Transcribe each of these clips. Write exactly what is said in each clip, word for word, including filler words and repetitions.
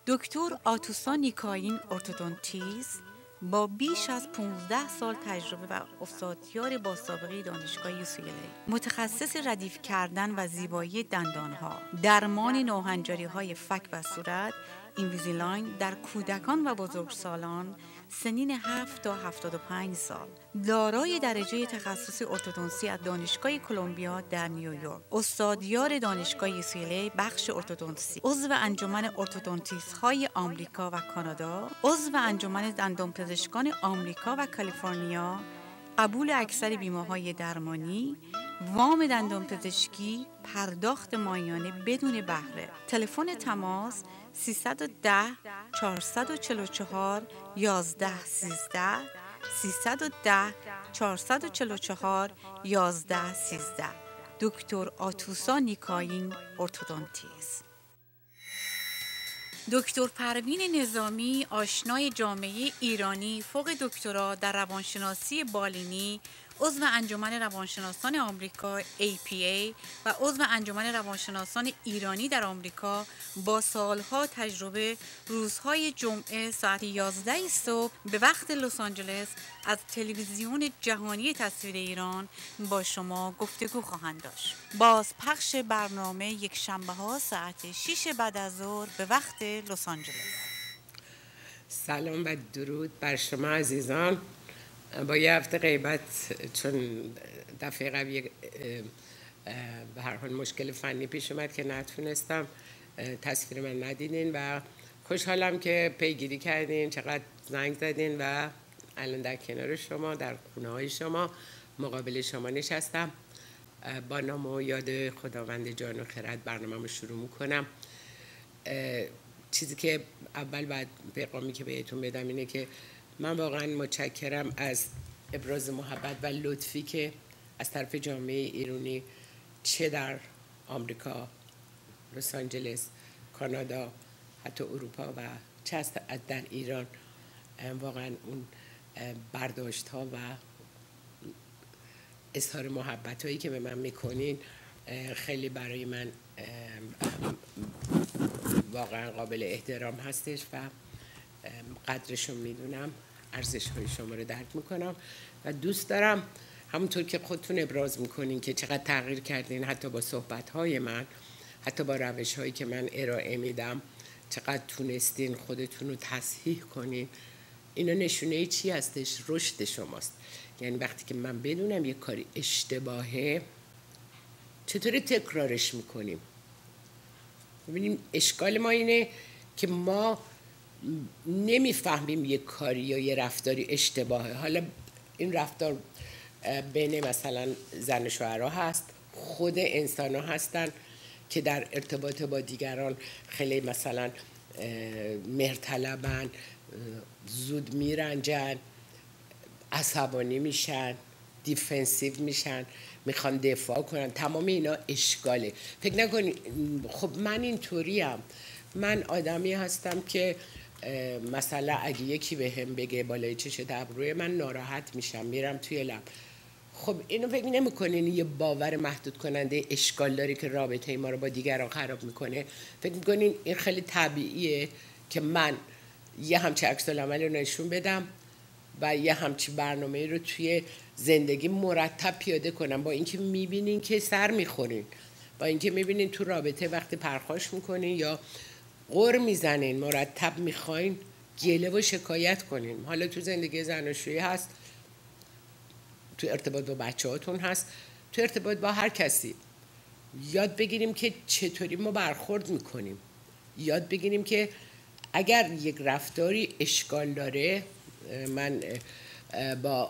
دکتر آتوسا نیکاین ارتودونتیست با بیش از پانزده سال تجربه و استادیار با سابقه دانشگاه یو سی ال ای، متخصص ردیف کردن و زیبایی دندانها، درمان ناهنجاری‌های فک و صورت، اینویزیلاین در کودکان و بزرگسالان سنین هفت تا هفتاد و پنج سال، دارای درجه تخصصی ارتودنسی از دانشگاه کلمبیا در نیویورک، استادیار دانشگاه یو سی ال ای بخش ارتودنسی، عضو انجمن ارتودنتیست‌های آمریکا و کانادا، عضو انجمن دندانپزشکان آمریکا و کالیفرنیا، قبول اکثر بیمه‌های درمانی، وام دندانپزشکی، پرداخت ماهیانه بدون بهره. تلفن تماس سیصد و ده چهارصد و چهل و چهار یازده سیزده سیصد و ده چهارصد و چهل و چهار یازده سیزده. دکتر آتوسا نیکاین ارتودونتیست. دکتر پروین نظامی، آشنای جامعه ایرانی، فوق دکترا در روانشناسی بالینی، عضو انجمن روانشناسان آمریکا ای پی ای و عضو انجمن روانشناسان ایرانی در آمریکا، با سالها تجربه، روزهای جمعه ساعت یازده صبح به وقت لس آنجلس از تلویزیون جهانی تصویر ایران با شما گفتگو خواهند داشت. باز پخش برنامه یک شنبه ها ساعت شش بعد از ظهر به وقت لس آنجلس. سلام و درود بر شما عزیزان. با یه هفته غیبت، چون دفعه قبل به هر حال مشکل فنی پیش اومد که نتونستم تصویر من ندیدین و خوشحالم که پیگیری کردین، چقدر زنگ زدین و الان در کنار شما، در خونه های شما، مقابل شما نشستم. با نام و یاد خداوند جان و خرد برنامه‌مو شروع میکنم. چیزی که اول بعد پیغامی که بهتون بدم اینه که من واقعا متشکرم از ابراز محبت و لطفی که از طرف جامعه ایرانی، چه در آمریکا، لس آنجلس، کانادا، حتی اروپا و چه در ایران، واقعا اون برداشت ها و اظهار محبت هایی که به من میکنین خیلی برای من واقعا قابل احترام هستش و قدرشو میدونم، ارزش های شما رو درک میکنم و دوست دارم همونطور که خودتون ابراز میکنین که چقدر تغییر کردین، حتی با صحبت های من، حتی با روش هایی که من ارائه میدم، چقدر تونستین خودتون رو تصحیح کنین. اینا نشونه چی هستش؟ رشد شماست. یعنی وقتی که من بدونم یک کاری اشتباهه، چطوری تکرارش میکنیم؟ ببینیم اشکال ما اینه که ما نمیفهمیم یک کاری یا یه رفتاری اشتباهه. حالا این رفتار بین مثلا زن و شوهرها هست، خود انسان ها هستن که در ارتباط با دیگران خیلی مثلا مهرطلبن، زود میرنجن، عصبانی میشن، دیفنسیو میشن، میخوان دفاع کنن. تمام اینا اشکاله. فکر نکنی خب من اینطوریم، من آدمی هستم که مثلا اگه یکی به هم بگه بالای چش ابروی من ناراحت میشم، میرم توی لب. خب اینو فکر نمی کنین یه باور محدود کننده اشکال داری که رابطه ما رو با دیگران خراب میکنه؟ فکر میکنین این خیلی طبیعیه که من یه همچی عکس العمل رو نشون بدم و یه همچی برنامه رو توی زندگی مرتب پیاده کنم، با اینکه میبینین که سر میخورین، با اینکه میبینین تو رابطه وقتی پرخاش میکنین یا غر میزنین، مرتب میخواین گله و شکایت کنین. حالا تو زندگی زناشویی هست، تو ارتباط با بچه هاتون هست، تو ارتباط با هر کسی. یاد بگیریم که چطوری ما برخورد میکنیم. یاد بگیریم که اگر یک رفتاری اشکال داره، من با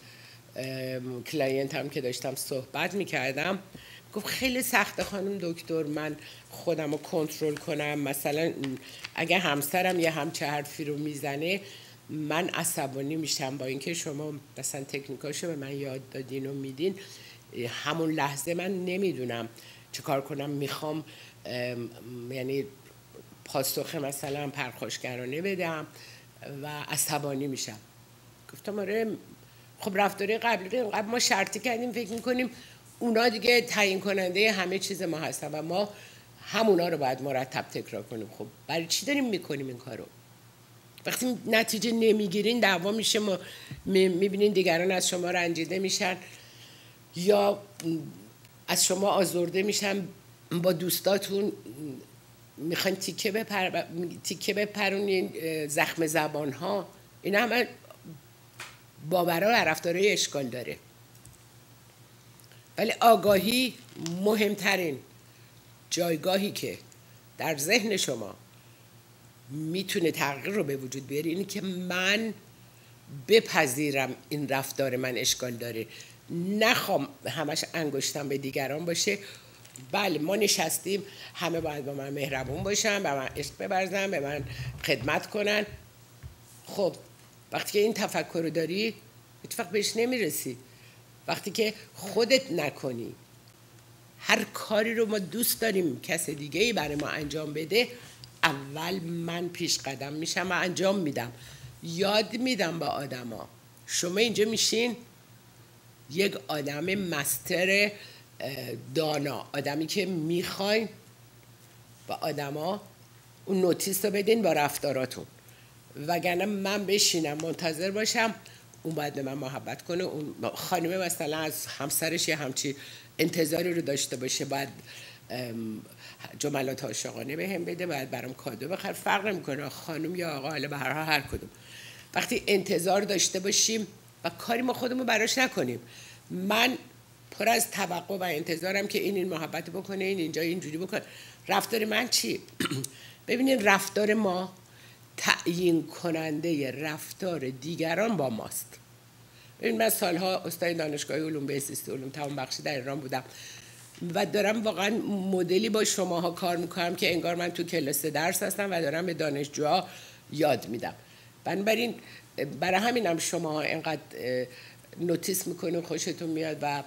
کلاینت هم که داشتم صحبت میکردم، گفت خیلی سخته خانم دکتر من خودم رو کنترل کنم. مثلا اگه همسرم یه همچه حرفی رو میزنه من عصبانی میشم. با اینکه شما مثلا تکنیکاشو به من یاد دادین و میدین، همون لحظه من نمیدونم چه کار کنم. میخوام یعنی پاسخ مثلا پرخاشگرانه بدم و عصبانی میشم. گفتم آره خب رفتاری قبلی قبل ما شرطی کردیم، فکر میکنیم اونا دیگه تعیین کننده همه چیز ما هستن و ما همونا رو باید مرتب تکرار کنیم. خب برای چی داریم میکنیم این کارو؟ وقتی نتیجه نمیگیرین دعوا میشه، ما میبینین دیگران از شما رنجیده میشن یا از شما آزرده میشن، با دوستاتون میخواین تیکه بپر تیکه بپرونین، زخم زبان ها، این همه باورها و رفتارهای اشکال داره. ولی آگاهی مهمترین جایگاهی که در ذهن شما میتونه تغییر رو به وجود بیاره اینه که من بپذیرم این رفتار من اشکال داره، نخوام همش انگشتم به دیگران باشه. بله ما نشستیم همه باید با من مهربون باشن، به من عشق ببرزن، به من خدمت کنن. خب وقتی که این تفکر رو داری هیچ وقت بهش نمیرسی. وقتی که خودت نکنی، هر کاری رو ما دوست داریم کس دیگه ای برای ما انجام بده، اول من پیش قدم میشم و انجام میدم، یاد میدم با آدما. شما اینجا میشین یک آدم مستر دانا، آدمی که میخواین با آدما اون نوتیس رو بدین با رفتاراتون، وگرنه من بشینم منتظر باشم اون باید به من محبت کنه، اون خانمه مثلا از همسرش یه همچی انتظاری رو داشته باشه، باید جملات عاشقانه به هم بده، باید برام کادو بخره، فرق نمیکنه خانم یا آقا، حالا به هر حال هر کدوم. وقتی انتظار داشته باشیم و کاری ما خودمون براش نکنیم، من پر از توقع و انتظارم که این این محبت بکنه، این اینجا اینجوری بکنه، رفتار من چی؟ ببینید رفتار ما تعیین کننده رفتار دیگران با ماست. ببین من سالها استاد دانشگاه علوم بهزیستی علوم توان بخشی در ایران بودم و دارم واقعا مدلی با شماها کار میکنم که انگار من تو کلاس درس هستم و دارم به دانشجوها یاد میدم. بنابراین برای همینم شما اینقدر نوتیس میکنین، خوشتون میاد و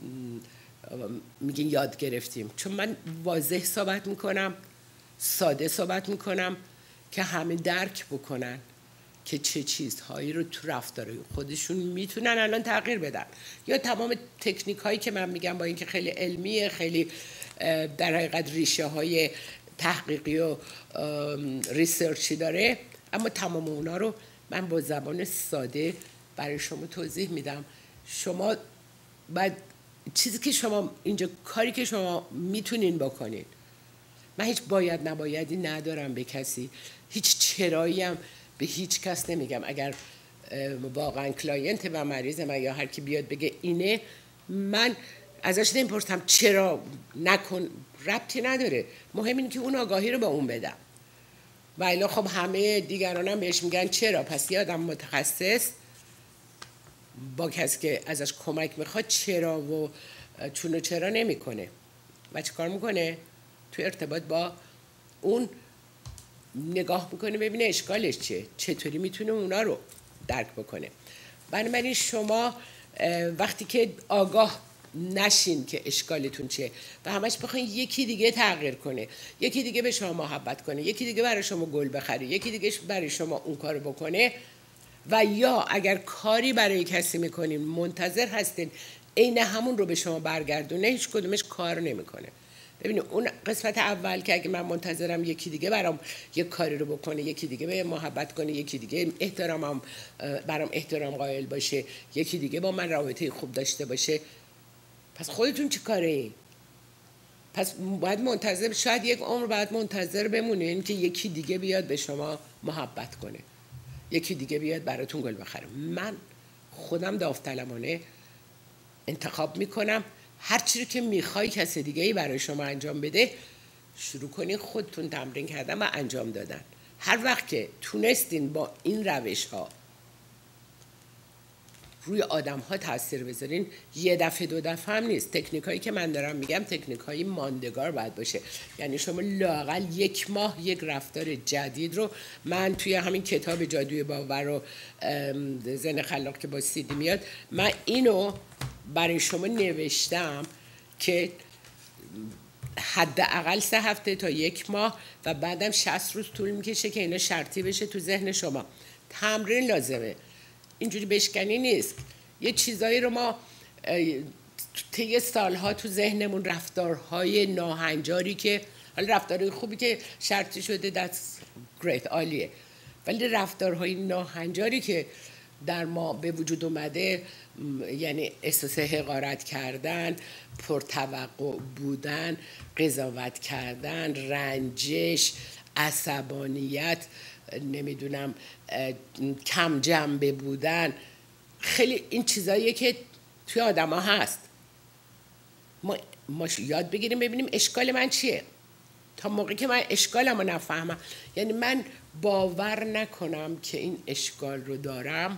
میگین یاد گرفتیم، چون من واضح صحبت میکنم، ساده صحبت میکنم که همه درک بکنن که چه چیزهایی رو تو رفتار خودشون میتونن الان تغییر بدن. یا تمام تکنیک هایی که من میگم با اینکه خیلی علمیه، خیلی در حقیقت ریشه های تحقیقی و ریسرچی داره، اما تمام اونا رو من با زبان ساده برای شما توضیح میدم. شما باید چیزی که شما اینجا کاری که شما میتونین بکنین، من هیچ باید نبایدی ندارم به کسی، هیچ چرایی هم به هیچ کس نمیگم. اگر واقعا کلاینت و مریض من یا هر کی بیاد بگه اینه، من ازش نمیپرسم چرا نکن، ربطی نداره، مهم اینه که اون آگاهی رو به اون بدم. و الا خب همه دیگران هم بهش میگن چرا. پس یه آدم متخصص با کسی که ازش کمک میخواد چرا و چون و چرا نمیکنه و چه کار میکنه؟ توی ارتباط با اون نگاه میکنه ببینه اشکالش چیه، چطوری میتونه اونا رو درک بکنه. بنابراین شما وقتی که آگاه نشین که اشکالتون چیه و همش بخواین یکی دیگه تغییر کنه، یکی دیگه به شما محبت کنه، یکی دیگه برای شما گل بخره، یکی دیگه برای شما اون کارو بکنه، و یا اگر کاری برای کسی میکنین منتظر هستین عین همون رو به شما برگردونه، هیچ کدومش کار نمیکنه. ببینید اون قسمت اول که اگه من منتظرم یکی دیگه برام یک کاری رو بکنه، یکی دیگه به محبت کنه، یکی دیگه احترامم برام احترام قائل باشه، یکی دیگه با من رابطه خوب داشته باشه، پس خودتون چی کاره این؟ پس باید منتظر، شاید یک عمر باید منتظر بمونین که یکی دیگه بیاد به شما محبت کنه، یکی دیگه بیاد براتون گل بخره. من خودم داوطلبانه انتخاب میکنم هر چیزی که میخوای کسی دیگه ای برای شما انجام بده، شروع کنین خودتون تمرین کردن و انجام دادن. هر وقت که تونستین با این روش ها روی آدم ها تاثیر بذارین، یه دفعه دو دفعه هم نیست. تکنیک هایی که من دارم میگم تکنیک های ماندگار باید باشه، یعنی شما لااقل یک ماه یک رفتار جدید رو، من توی همین کتاب جادوی باور و ذهن خلاق که با سیدی میاد، من اینو برای شما نوشتم که حداقل سه هفته تا یک ماه و بعدم شصت روز طول میکشه که اینا شرطی بشه تو ذهن شما. تمرین لازمه، اینجوری بشکنی نیست. یه چیزایی رو ما طی سالها تو ذهنمون، رفتارهای ناهنجاری که حالا رفتارهای خوبی که شرطی شده that's great، عالیه، ولی رفتارهای ناهنجاری که در ما به وجود اومده، یعنی احساس حقارت کردن، پرتوقع بودن، قضاوت کردن، رنجش، عصبانیت، نمیدونم کم جنبه بودن، خیلی این چیزاییه که توی آدم ها هست. ما, ما یاد بگیریم ببینیم اشکال من چیه. تا موقعی که من اشکالم رو نفهمم، یعنی من باور نکنم که این اشکال رو دارم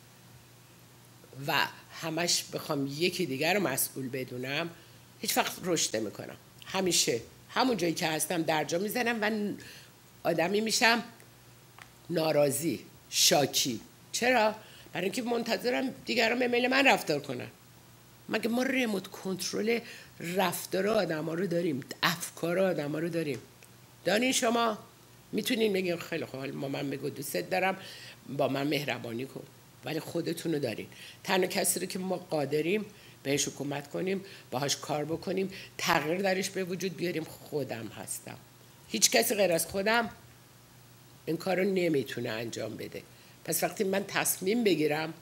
و همش بخوام یکی دیگر رو مسئول بدونم، هیچ وقت رشد نمی‌کنم. همیشه همون جایی که هستم درجا میزنم و آدمی میشم ناراضی، شاکی. چرا؟ برای اینکه منتظرم دیگران به میل من رفتار کنن. مگه ما ریموت کنترل رفتار آدما رو داریم؟ افکار آدما رو داریم؟ دارین شما؟ میتونین بگین خیلی خوب، ما من بگو دوست دارم، با من مهربانی کن، ولی خودتون رو دارین. تنها کسی رو که ما قادریم بهش حکومت کنیم، باهاش کار بکنیم، تغییر درش به وجود بیاریم، خودم هستم. هیچ کسی غیر از خودم این کار رو نمیتونه انجام بده. پس وقتی من تصمیم بگیرم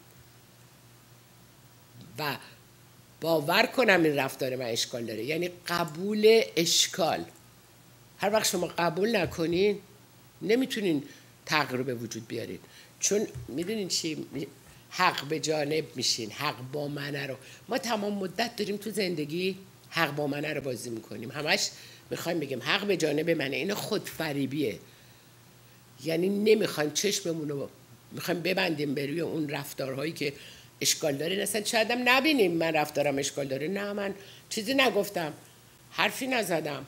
و باور کنم این رفتار من اشکال داره، یعنی قبول اشکال. هر وقت شما قبول نکنین نمیتونین تغییر رو به وجود بیارین، چون میدونین چی؟ حق به جانب میشین. حق با منه رو ما تمام مدت داریم تو زندگی حق با منه رو بازی میکنیم، همش میخوایم بگیم حق به جانب منه. این خودفریبیه، یعنی نمیخوایم چشممون رو میخوایم ببندیم بر روی اون رفتارهایی که اشکال داره. اصلا شاید هم نبینیم من رفتارم اشکال داره، نه من چیزی نگفتم، حرفی نزدم.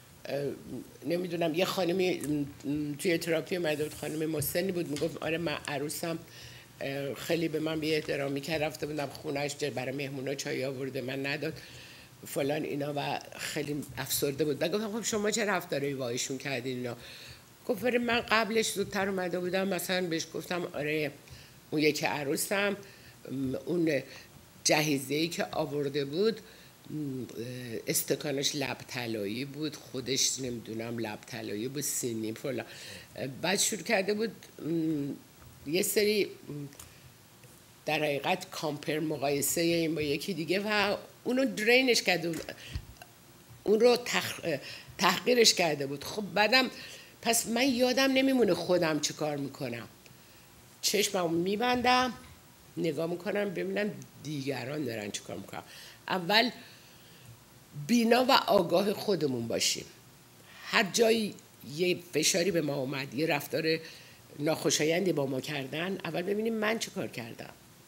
نمیدونم یه خانمی توی تراپی اومده بود، خانم مسنی بود، میگفت آره من عروسم خیلی به من بی احترامی کرد، رفته بودم خونه‌اش برای مهمونا چای آورده من نداد فلان اینا و خیلی افسرده بود. گفتم خب شما چه رفتاری با ایشون کردین اینا؟ گفت من قبلش زودتر اومده بودم، مثلا بهش گفتم آره اون یکی عروسم اون جهیزه‌ای که آورده بود استکانش لب طلایی بود، خودش نمیدونم لب طلایی بود، سینی فلان. بعد شروع کرده بود یه سری در حقیقت کامپر، مقایسه این با یکی دیگه و اونو درینش کرده بود، اون رو تخ... تحقیرش کرده بود. خب بعدم پس من یادم نمیمونه خودم چه کار میکنم، چشممو میبندم نگاه میکنم ببینم دیگران دارن چه کار میکنم. اول بینا و آگاه خودمون باشیم. هر جایی یه فشاری به ما اومد، یه رفتار ناخوشایندی با ما کردن، اول ببینیم من چه کار کردم.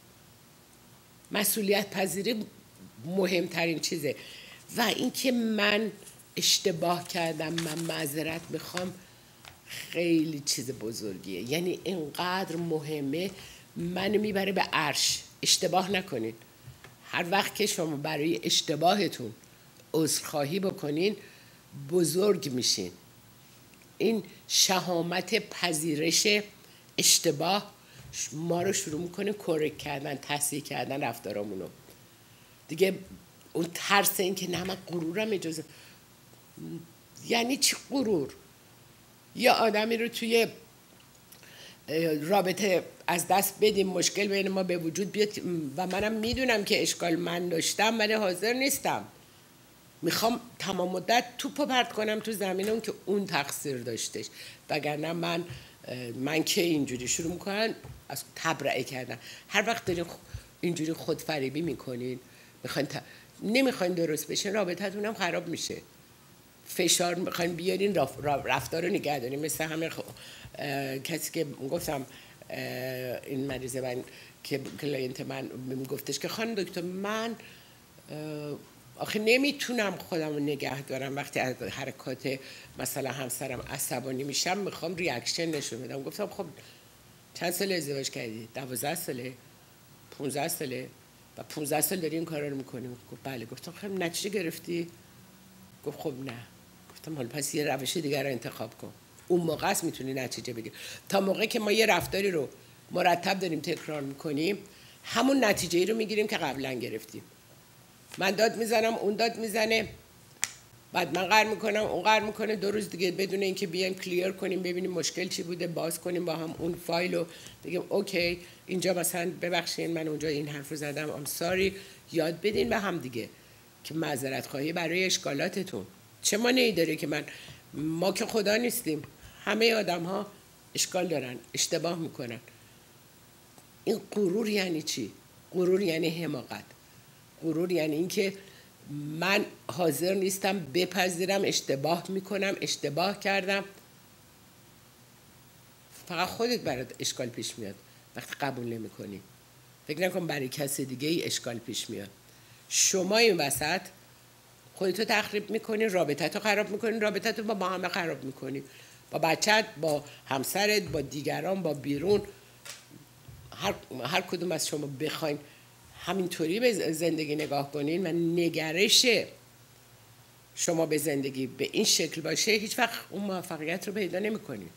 مسئولیت پذیری مهمترین چیزه و اینکه من اشتباه کردم، من معذرت میخوام، خیلی چیز بزرگیه. یعنی اینقدر مهمه، منو میبره به عرش. اشتباه نکنین. هر وقت که شما برای اشتباهتون عذرخواهی بکنین بزرگ میشین. این شهامت پذیرش اشتباه ما رو شروع میکنه کرک کردن، تصحیح کردن رفتارامونو. دیگه اون ترس این که نه من غرورم اجازه، یعنی چی غرور؟ یا آدمی رو توی رابطه از دست بدیم، مشکل بین ما به وجود بیاد و منم میدونم که اشکال من داشتم ولی حاضر نیستم، میخوام تمام مدت توپو پرت کنم تو زمین اون که اون تقصیر داشتش، وگرنه من من که اینجوری شروع میکنن از تبرئه کردن. هر وقت دارین اینجوری خودفریبی میکنین، میخواین ت... نمیخواین درست بشین، رابطتون هم خراب میشه. فشار میخواین بیارین، رف... رفتار رو نگه دارین. مثل همه خ... کسی که گفتم این مریضه من که کلاینت من میگفتش که خانم دکتر من آخه نمیتونم خودم رو نگه دارم، وقتی از حرکات مثلا همسرم عصبانی میشم میخوام ریاکشن نشون بدم. گفتم خب چند سال ازدواج کردی؟ دوازده ساله؟ پونزده ساله؟ و پونزده سال داری این کارا رو میکنی؟ گفت بله. گفتم خب نتیجه گرفتی؟ گفت خب نه. گفتم حالا پس یه روش دیگر رو انتخاب کن، اون موقع است میتونی نتیجه بگیری. تا موقعی که ما یه رفتاری رو مرتب داریم تکرار میکنیم همون نتیجه ای رو میگیریم که قبلا گرفتیم. من داد میزنم، اون داد میزنه، بعد من قرار میکنم اون قرار میکنه، دو روز دیگه بدون اینکه بیایم کلیر کنیم ببینیم مشکل چی بوده، باز کنیم با هم اون فایل رو بگیم اوکی اینجا مثلا ببخشید من اونجا این حرف رو زدم ام ساری. یاد بدین به هم دیگه که معذرت خواهی برای اشکالاتتون. چه مانعی داره که من، ما که خدا نیستیم، همه آدم ها اشکال دارن، اشتباه میکنن. این غرور یعنی چی؟ غرور یعنی حماقت. غرور یعنی اینکه من حاضر نیستم بپذیرم اشتباه میکنم، اشتباه کردم. فقط خودت برات اشکال پیش میاد وقتی قبول نمیکنی. فکر نکن برای کسی دیگه ای اشکال پیش میاد. شما این وسط خودتو تخریب میکنی، رابطتو خراب میکنی، رابطتو با با همه خراب میکنی، با بچت، با همسرت، با دیگران، با بیرون. هر, هر کدوم از شما بخواین همینطوری به زندگی نگاه کنین و نگرش شما به زندگی به این شکل باشه، هیچ وقت اون موفقیت رو پیدا نمی‌کنین.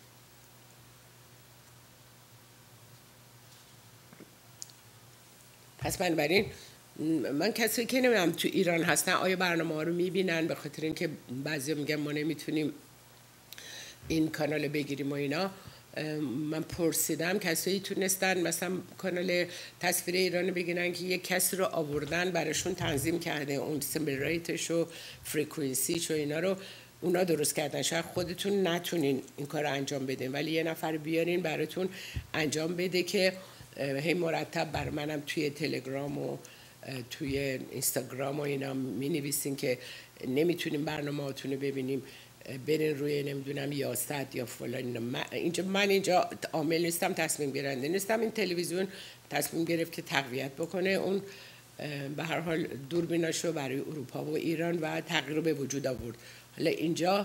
پس بنابراین من کسی که نمیدونم تو ایران هستن آیا برنامه ها رو میبینن، به خاطر اینکه بعضی میگن ما نمیتونیم این کانال بگیریم و اینا. من پرسیدم کسایی تونستن مثلا کانال تصویر ایران بگیرن که یک کسی رو آوردن براشون تنظیم کرده، اون سیمبل ریتش و فرکانسیش و اینا رو اونا درست کردن. شاید خودتون نتونین این کار رو انجام بدین ولی یه نفر بیارین براتون انجام بده که هی مرتب بر منم توی تلگرام و توی اینستاگرام و اینا می نویسین که نمیتونیم برنامه هاتون رو ببینیم، برین روی نمیدونم یاست یا فلان. من اینجا من اینجا عامل نیستم، تصمیم گیرنده نیستم. این تلویزیون تصمیم گرفت که تقویت بکنه اون به هر حال دوربیناشو برای اروپا و ایران و تغییر رو به وجود آورد. حالا اینجا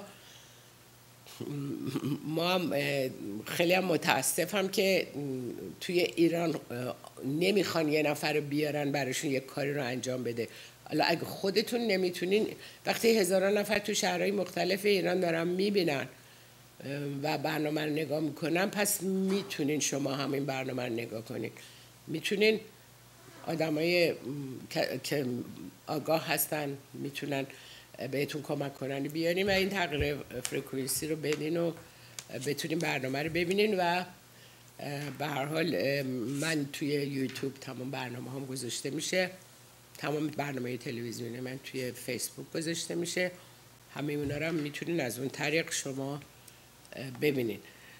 ما خیلی هم متاسفم که توی ایران نمیخوان یه نفر بیارن براشون یک کاری رو انجام بده. حالا اگه خودتون نمیتونین، وقتی هزاران نفر تو شهرهای مختلف ایران دارن میبینن و برنامه رو نگاه میکنن، پس میتونین شما هم این برنامه رو نگاه کنین. میتونین آدمای که آگاه هستن میتونن بهتون کمک کنن بیارین و این تغییر فرکانسی رو بدین و بتونین برنامه رو ببینین. و به هر حال من توی یوتیوب تمام برنامه هم گذاشته میشه، تمام برنامه تلویزیونی من توی فیسبوک گذاشته میشه، همه اونا رو هم میتونین از اون طریق شما ببینین.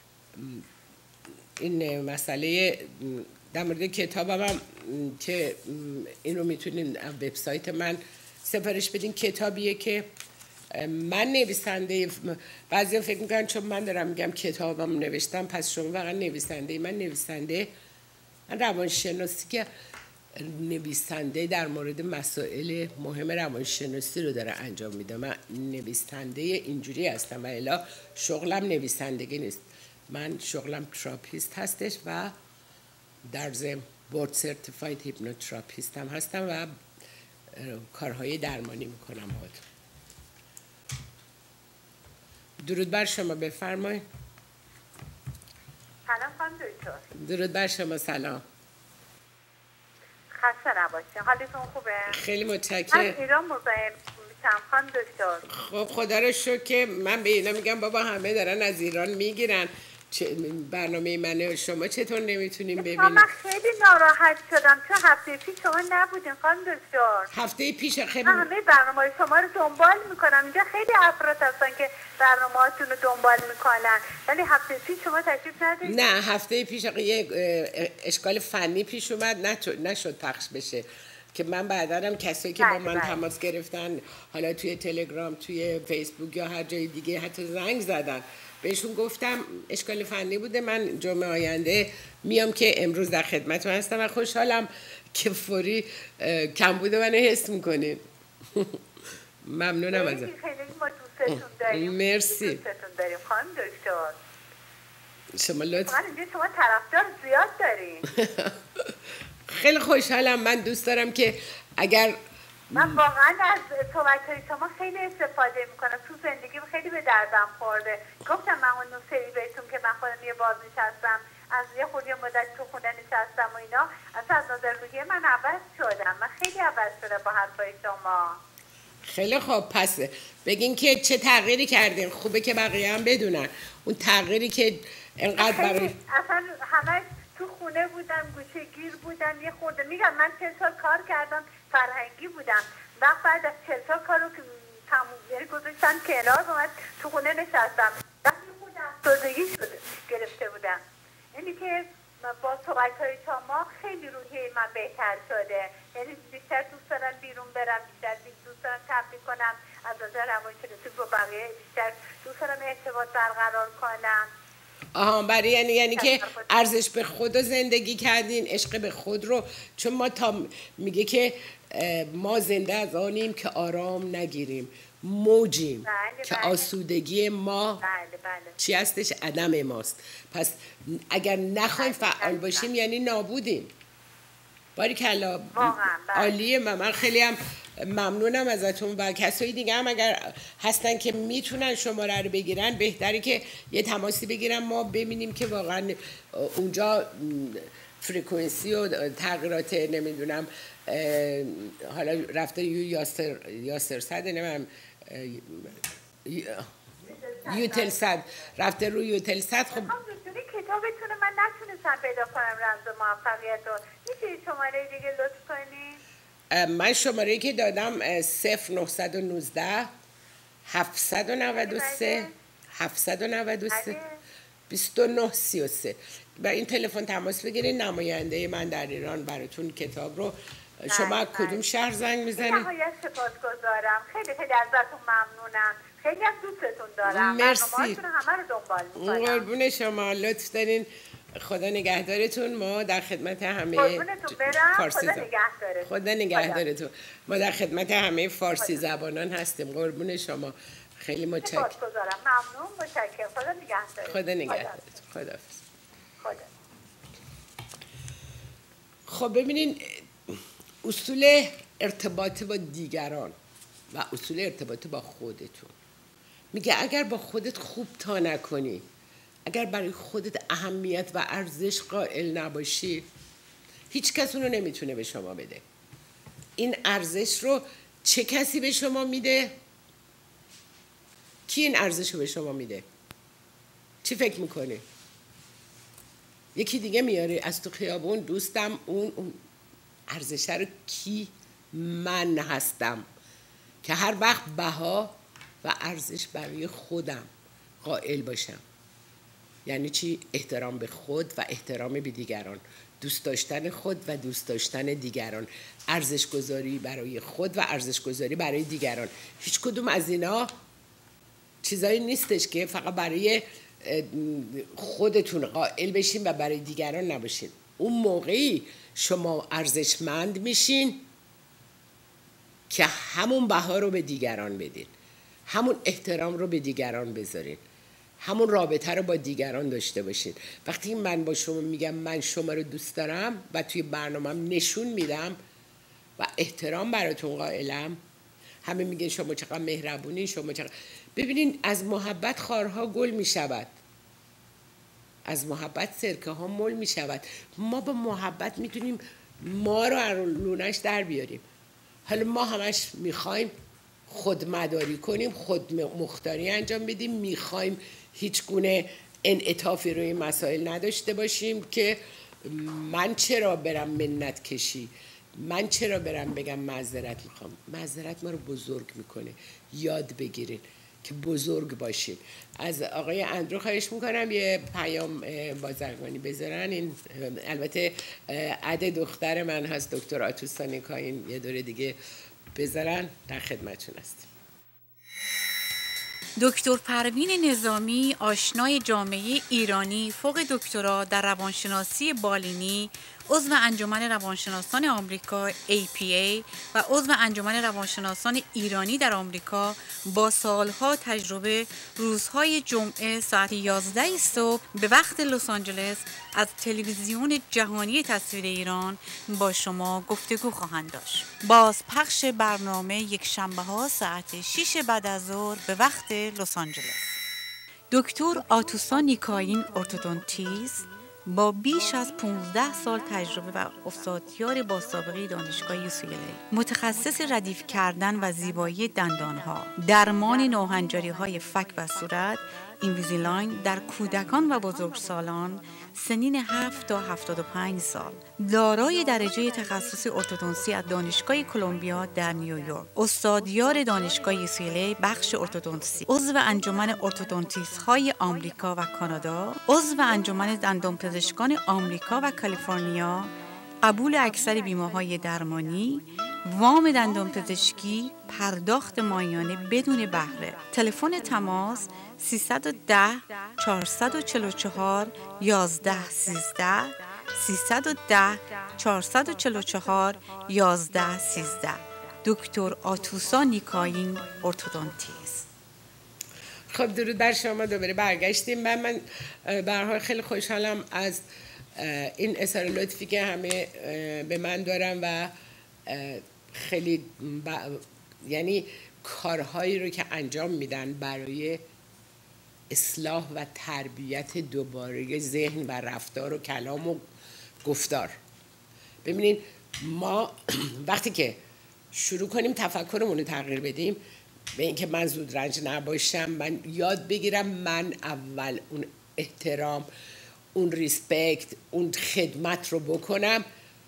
این مسئله در مورد کتابم هم که این رو میتونین وبسایت من سفارش بدین. کتابیه که من نویسنده، بعضی فکر میکنن چون من دارم میگم کتابم نوشتم پس شما فقط نویسنده. من نویسنده، من روانشناسی که نویسنده در مورد مسائل مهم روانشناسی رو داره انجام میده. من نویسنده اینجوری هستم و الا شغلم نویسندگی نیست. من شغلم تراپیست هستش و در ضمن بورد سرتیفاید هیپنوتراپیست هم هستم و کارهای درمانی میکنم. بود درود بر شما، بفرمایید. سلام خانم دکتر. درود بر شما، سلام. خسته نباشید، حالتون خوبه؟ خیلی متشکرم. من ایران مزاحم میشم خانم دکتر. خب خدا رو شکر که من به اینا میگم بابا همه دارن از ایران میگیرن. برنامه من شما چطور نمیتونیم ببینیم؟ من خیلی ناراحت شدم چون هفته پیش شما نبودین خانم دکتر. هفته پیش خیلی من همه برنامه شما رو دنبال میکنم. اینجا خیلی افراد هستن که برنامه هاتون رو دنبال میکنن ولی هفته پیش شما تشریف ندارید. نه هفته پیش یه اشکال فنی پیش اومد نشد پخش بشه که من بعدا هم کسایی که با من تماس گرفتن حالا توی تلگرام، توی فیسبوک یا هر جای دیگه حتی زنگ زدن، بهشون گفتم اشکال فنی بوده، من جمعه آینده میام که امروز در خدمتتون هستم و خوشحالم که فوری کم بوده منو حس میکنید. ممنونم ازت. خیلی ما دوستتون داریم. مرسی. دوستتون داریم خانم دکتر. شما لطف. من اینجا شما طرفدار زیاد دارین. خیلی خوشحالم. من دوست دارم که اگر من واقعا از صحبت‌های شما خیلی استفاده میکنم. تو زندگیم خیلی به دردم خورده. گفتم من اون سری بهتون که من خودم یه باز نشستم، از یه خود یه مدت تو خونه نشستم و اینا، اصلا از نظر روحی من عوض شدم. من خیلی عوض شدم با حرفای شما. خیلی خوب، پس بگین که چه تغییری کردین. خوبه که بقیه هم بدونن اون تغییری که انقدر برای اصلا همه تو خونه بودم، گوشه گیر بودم، یه خورده میگم من چل سال کار کردم، فرهنگی بودم، وقت بعد از چل سال کار رو که تموم یعنی گذاشتم کنار، باید تو خونه نشستم، وقتی خود افسردگی شده گرفته بودم. یعنی که با صحبت‌های شما خیلی روحیه من بهتر شده، یعنی بیشتر دوست دارم بیرون برم، بیشتر دوست دارم تفریح کنم، از نظر روانشناسی با بقیه بیشتر دوست دارم ارتباط برقرار کنم. آها، برای یعنی یعنی که ارزش به خود رو زندگی کردین، عشق به خود رو. چون ما تا میگه که ما زنده از آنیم که آرام نگیریم، موجیم. بله که بله. آسودگی ما بله بله. چی هستش؟ عدم ماست. پس اگر نخوایم فعال باشیم یعنی نابودیم. باریکلا، عالیه. من من خیلی هم ممنونم ازتون و کسایی دیگه هم اگر هستن که میتونن شماره رو بگیرن، بهتری که یه تماسی بگیرن، ما ببینیم که واقعا اونجا فرکانسی و تغییرات نمیدونم حالا رفته یاسر یاسر صد نمیم یوتل صد رفته روی یوتل صد. خب کتابتون من نتونستم پیدا کنم رمز موفقیت رو، میتونی شماره دیگه لطف کنی؟ من شماره که دادم صفر نهصد و نوزده هفتصد و نود و سه هفتصد و نود و سه بیست و نه سی و سه. با این تلفن تماس بگیرید. نماینده من در ایران براتون کتاب رو. شما از کدوم شهر زنگ میزنید؟ نهایت سپاسگزارم، خیلی خیلی ازتون ممنونم، خیلی از دوستتون دارم. مرسی. برنامه‌هاتون همه رو دنبال می‌کنم. قربون شما، لطف دارین. خدا نگهدارتون. ما در خدمت همه قربونتون برم. فارسی خدا زبان. نگهدارتون. خدا نگهدارتون. ما در خدمت همه فارسی زبانان هستیم. قربون شما، خیلی متشکرم. سپاسگزارم، ممنون، متشکرم. خدا نگهدارتون. خدا نگهدارتون. خداحافظ. خدا. خب ببینین، اصول ارتباط با دیگران و اصول ارتباط با خودتون میگه اگر با خودت خوب تا نکنی، اگر برای خودت اهمیت و ارزش قائل نباشی، هیچ کس اونو نمیتونه به شما بده. این ارزش رو چه کسی به شما میده؟ کی این ارزش رو به شما میده؟ چی فکر میکنی؟ یکی دیگه میاره از تو خیابون، دوستم اون, اون ارزش رو کی؟ من هستم که هر وقت بها و ارزش برای خودم قائل باشم. یعنی چی؟ احترام به خود و احترام به دیگران، دوست داشتن خود و دوست داشتن دیگران، ارزش گذاری برای خود و ارزش گذاری برای دیگران. هیچ کدوم از اینا چیزایی نیستش که فقط برای خودتون قائل بشین و برای دیگران نباشین. اون موقعی شما ارزشمند میشین که همون بها رو به دیگران بدین، همون احترام رو به دیگران بذارین، همون رابطه رو با دیگران داشته باشین. وقتی من با شما میگم من شما رو دوست دارم و توی برنامه‌ام نشون میدم و احترام براتون قائلم، همه میگن شما چقدر مهربونی، شما چقدر. ببینین از محبت خارها گل میشود، از محبت سرکه ها مل میشود. ما با محبت میتونیم ما رو از لونش در بیاریم. حالا ما همش میخوایم خودمداری کنیم، خود مختاری انجام بدیم، میخوایم هیچ گونه انعطافی روی مسائل نداشته باشیم که من چرا برم منت کشی، من چرا برم بگم معذرت میخوام. معذرت ما رو بزرگ میکنه. یاد بگیرین که بزرگ باشین. از آقای اندرو خواهش میکنم یه پیام بازرگانی بذارن. این البته عده دختر من هست، دکتر آتوسا نیکاین، یه دوره دیگه بذارن. در خدمتتون هستیم. دکتر پروین نظامی، آشنای جامعه ایرانی، فوق دکترا در روانشناسی بالینی، عضو انجمن روانشناسان آمریکا ای پی ای و عضو انجمن روانشناسان ایرانی در آمریکا، با سالها تجربه روزهای جمعه ساعت یازده صبح به وقت لس آنجلس از تلویزیون جهانی تصویر ایران با شما گفتگو خواهند داشت. باز پخش برنامه یک شنبه ها ساعت شش بعد از ظهر به وقت لس آنجلس. دکتر آتوسا نیکاین، ارتودونتیست، با بیش از پانزده سال تجربه و استادیار با سابقه دانشگاه یو سی ال ای، متخصص ردیف کردن و زیبایی دندانها، درمان ناهنجاری‌های فک و صورت، اینویزیلاین در کودکان و بزرگسالان سنین هفت تا هفتاد و پنج سال، دارای درجه تخصص ارتودنسی از دانشگاه کلمبیا در نیویورک، استادیار دانشگاه یو سی ال ای بخش ارتودنسی، عضو انجمن ارتودنتیست‌های آمریکا و کانادا، عضو انجمن دندانپزشکان آمریکا و کالیفرنیا، قبول اکثر بیمه‌های درمانی، وام دندانپزشکی، پرداخت ماهیانه بدون بهره. تلفن تماس سیصد و ده چهارصد و چهل و چهار یازده سیزده سیصد و ده چهارصد و چهل و چهار یازده سیزده. دکتر آتوسا نیکاین، ارتودنتیست. خب درود بر شما، دوباره برگشتیم. من من به هر حال خیلی خوشحالم از این اظهار لطفی که همه به من دارن و خیلی با... یعنی کارهایی رو که انجام میدن برای اصلاح و تربیت دوباره ذهن و رفتار و کلام و گفتار. ببینین ما وقتی که شروع کنیم تفکرمون رو تغییر بدیم، به اینکه من زود رنج نباشم، من یاد بگیرم من اول اون احترام، اون ریسپکت، اون خدمت رو بکنم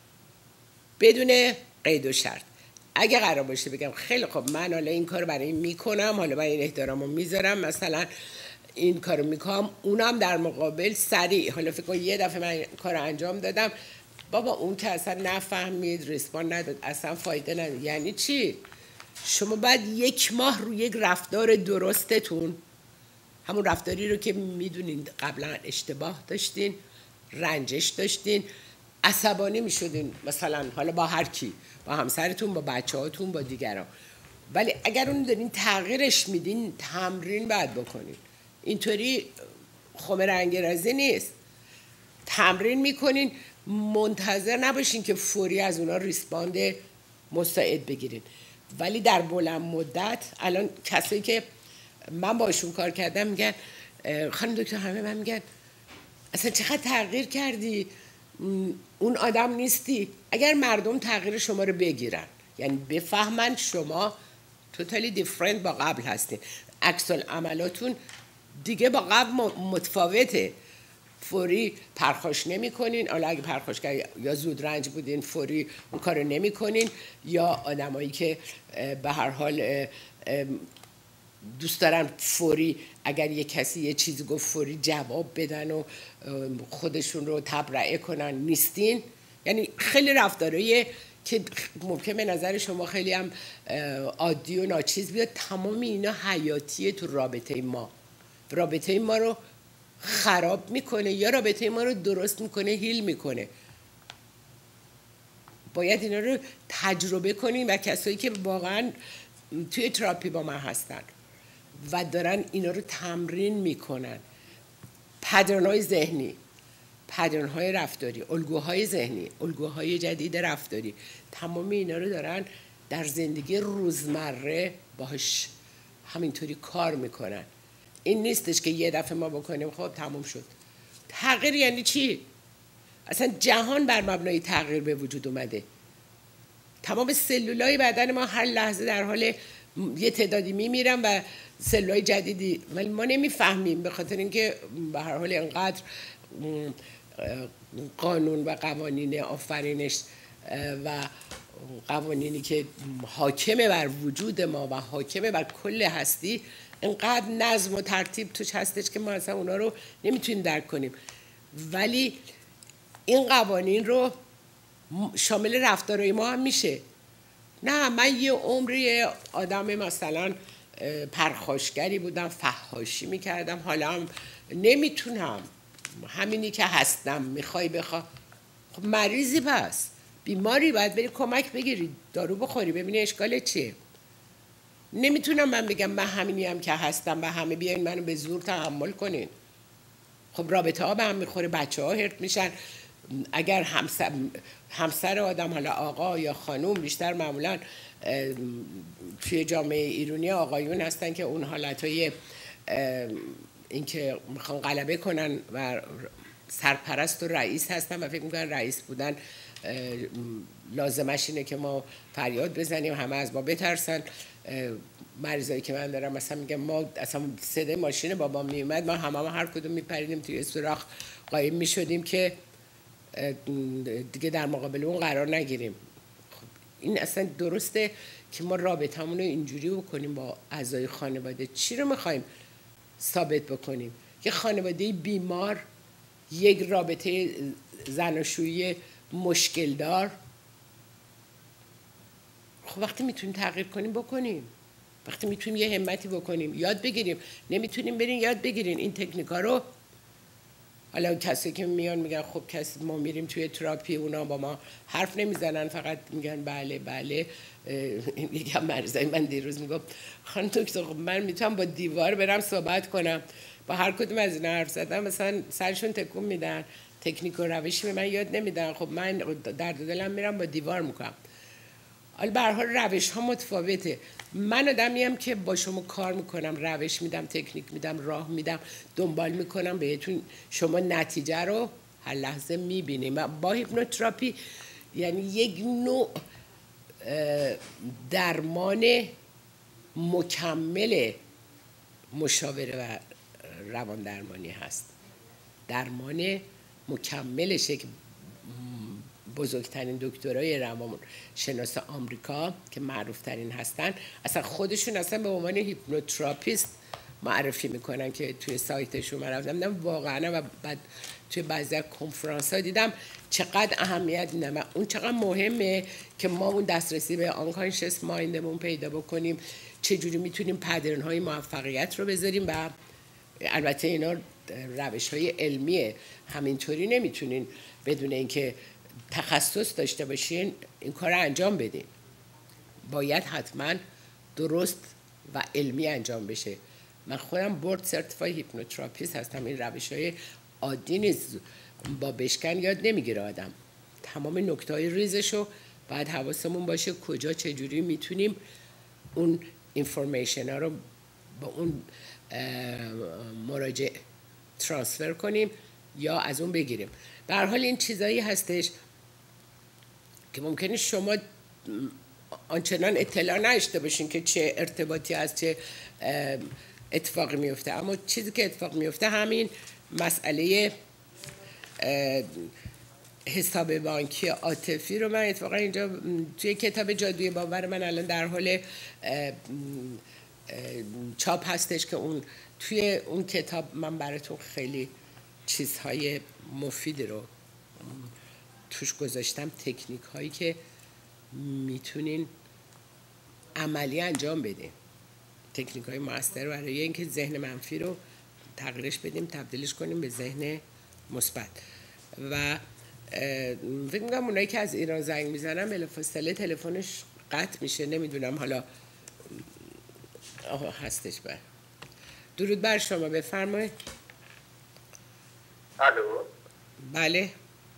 بدون قید و شرط. اگه قرار باشه بگم خیلی خب من حالا این کار برای این میکنم، حالا من این احترام رو میذارم، مثلا این کار رو میکنم، اونم در مقابل سریع، حالا فکر کن یه دفعه من کار رو انجام دادم، بابا اون که اصلا نفهمید، ریسپاند نداد، اصلا فایده نداد. یعنی چی؟ شما باید یک ماه رو یک رفتار درستتون، همون رفتاری رو که میدونین قبلا اشتباه داشتین، رنجش داشتین، عصبانی میشدین، مثلا حالا با هر کی، با همسرتون، با بچه هاتون، با دیگران، ولی اگر اون دارین تغییرش میدین، تمرین باید بکنین. اینطوری خمر انگرازی نیست. تمرین میکنین، منتظر نباشین که فوری از اونا ریسپاند مساعد بگیرین. ولی در بلند مدت الان کسایی که من باشون کار کردم میگن خانم دکتر، همه من میگن اصلا چقدر تغییر کردی، اون آدم نیستی. اگر مردم تغییر شما رو بگیرن، یعنی بفهمن شما توتالی دیفرنت با قبل هستین، عکس العملاتون دیگه با قبل متفاوته، فوری پرخاش نمی کنین، حالا اگه پرخاش کردین یا زود رنج بودین فوری اون کارو نمی کنین، یا آدمایی که به هر حال دوست دارن فوری اگر یه کسی یه چیزی گفت فوری جواب بدن و خودشون رو تبرئه کنن، نیستین. یعنی خیلی رفتارهایی که ممکن به نظر شما خیلی هم عادی و ناچیز بیاد، تمام اینا حیاتیه تو رابطه ما. رابطه ما رو خراب میکنه یا رابطه ما رو درست میکنه، هیل میکنه. باید اینا رو تجربه کنیم و کسایی که واقعا توی تراپی با من هستن و دارن اینا رو تمرین میکنن، پدرن‌های ذهنی، پدرن‌های رفتاری، الگوهای ذهنی، الگوهای جدید رفتاری، تمام اینا رو دارن در زندگی روزمره باهاش همینطوری کار میکنن. این نیستش که یه دفعه ما بکنیم خب تموم شد. تغییر یعنی چی؟ اصلا جهان بر مبنای تغییر به وجود اومده. تمام سلولای بدن ما هر لحظه در حال یه تعدادی میمیرن و سلولای جدیدی، ولی ما نمیفهمیم به خاطر اینکه به هر حال اینقدر قانون و قوانین آفرینش و قوانینی که حاکمه بر وجود ما و حاکمه بر کل هستی، اینقدر نظم و ترتیب توش هستش که ما اصلا اونا رو نمیتونیم درک کنیم. ولی این قوانین رو شامل رفتارهای ما هم میشه. نه من یه عمری آدم مثلا پرخاشگری بودم، فحاشی میکردم، حالا هم نمیتونم، همینی که هستم. میخوای بخوا خب مریضی، پس بیماری، باید بری کمک بگیری، دارو بخوری، ببینی اشکال چیه. نمیتونم من بگم من همینی هم که هستم و همه بیاین منو به زور تحمل کنین. خب رابطه ها به هم میخوره، بچه ها هرت میشن. اگر همسر, همسر آدم، حالا آقا یا خانوم، بیشتر معمولا توی جامعه ایرانی آقایون هستن که اون حالتهای این که میخوان غلبه کنن و سرپرست و رئیس هستم و فکر میکنن رئیس بودن لازمش اینه که ما فریاد بزنیم، همه از ما بترسن. مریضایی که من دارم مثلا میگم ما اصلا صدای ماشین بابا میومد ما همه ما هر کدوم میپریدیم توی سوراخ قایم میشدیم که دیگه در مقابل اون قرار نگیریم. خب این اصلا درسته که ما رابطمون رو اینجوری بکنیم با اعضای خانواده؟ چی رو میخوایم ثابت بکنیم؟ که خانواده بیمار، یک رابطه زناشویی مشکل دار، خب وقتی میتونیم تغییر کنیم بکنیم، وقتی میتونیم یه همتی بکنیم، یاد بگیریم. نمیتونیم برین یاد بگیرین این تکنیکا رو. حالا کسی که میان میگن خب کسی ما میریم توی تراپی، اونا با ما حرف نمیزنن، فقط میگن بله بله. یکم مریضای من دیروز میگم خانم دکتر خب من میتونم با دیوار برم صحبت کنم. با هر کدوم از اینا حرف زدم مثلا سرشون تکون میدن، تکنیک و روشی به من یاد نمیدن. خب من درد دلم میرم با دیوار میکنم. حالا به هر حال روش ها متفاوته. من آدمیم که با شما کار میکنم، روش میدم، تکنیک میدم، راه میدم، دنبال میکنم بهتون، شما نتیجه رو هر لحظه میبینیم. با هیپنوتراپی یعنی یک نوع درمان مکمل مشاوره و روان درمانی هست. درمان مکملشه که بزرگترین دکترای روان شناس آمریکا که معروف ترین هستن اصلا خودشون اصلا به عنوان هیپنوتراپیست معرفی میکنن که توی سایتشون من رفتم دیدم واقعا و بعد توی بعضی کنفرانس ها دیدم چقدر اهمیت میدن و اون چقدر مهمه که ما اون دسترسی به آنکانشس مایندمون پیدا بکنیم، چجوری میتونیم پدرن های موفقیت رو بذاریم. و البته اینا روش های علمیه، همینطوری نمیتونین بدون اینکه تخصص داشته باشین این کار رو انجام بدین. باید حتما درست و علمی انجام بشه. من خودم بورد سرتیفای هیپنوتراپیست هستم. این روش های عادی نیست، با بشکن یاد نمیگیره آدم. تمام نکته های ریزشو باید حواسمون باشه کجا چجوری میتونیم اون اینفورمیشن ها رو با اون مراجع ترانسفر کنیم یا از اون بگیریم. به هر حال این چیزایی هستش که ممکنه شما آنچنان اطلاع نداشته باشین که چه ارتباطی از چه اتفاقی میفته، اما چیزی که اتفاق میفته همین مسئله حساب بانکی عاطفی رو من اتفاقا اینجا توی کتاب جادوی باور من الان در حال چاپ هستش که اون توی اون کتاب من براتون خیلی چیزهای مفیدی رو توش گذاشتم، تکنیک هایی که میتونین عملی انجام بدین، تکنیک های موثر برای اینکه ذهن منفی رو تغییرش بدیم، تبدیلش کنیم به ذهن مثبت. و فکر می‌کنم اونایی که از ایران زنگ میزنن بلافاصله تلفنش قطع میشه، نمیدونم حالا آها هستش. بر درود بر شما، بفرمایید. الو. بله.